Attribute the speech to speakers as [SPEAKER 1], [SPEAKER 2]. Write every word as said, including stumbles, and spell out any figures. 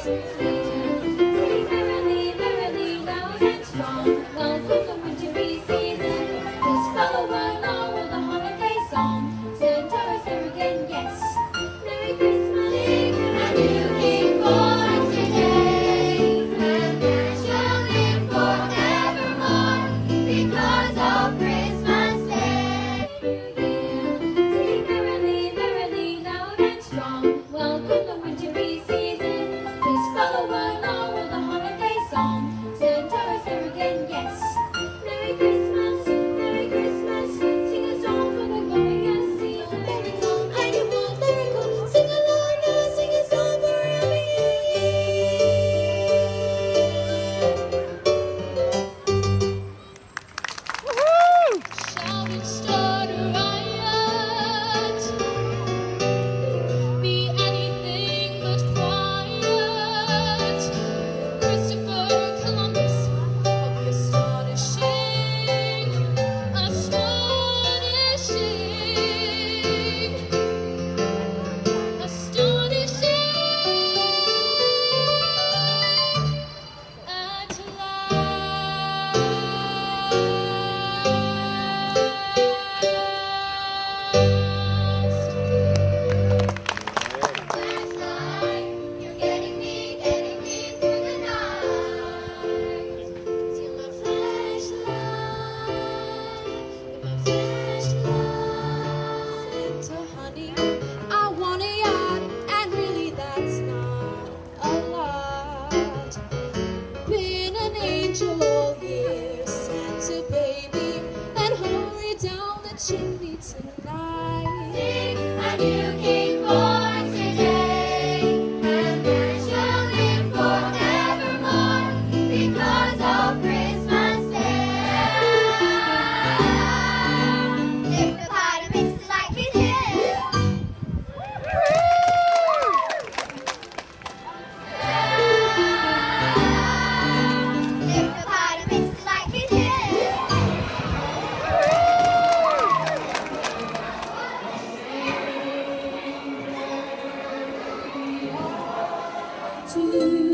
[SPEAKER 1] Merrily, merrily, loud and strong, welcome the wintry season. Just follow along with the holiday song. Santa is here again, yes. Merry Christmas, sing a new king born today, and man shall live forevermore because of Christmas Day. Sing merrily, merrily, loud and strong, welcome the wintry season. Just follow along with the holiday song. Santa is here again, yes. Merry Christmas, Merry Christmas, sing a song for the glorious season. Miracle, annual miracle, sing along now, sing a song for every year. Shout and start a riot, be anything but quiet. Christopher Columbus, of the astonishing, astonishing, astonishing at last. Flashlight, you're getting me, getting me through the night. See my flashlight, my flashlight. Santa, honey, I want a yacht, and really that's not a lot. Been an angel all year, Santa baby, and hurry down the chimney tonight. Sing a new king born today, and man shall live forevermore because of Christmas Day. If the party makes the light beat here, if the party makes the light beat here. To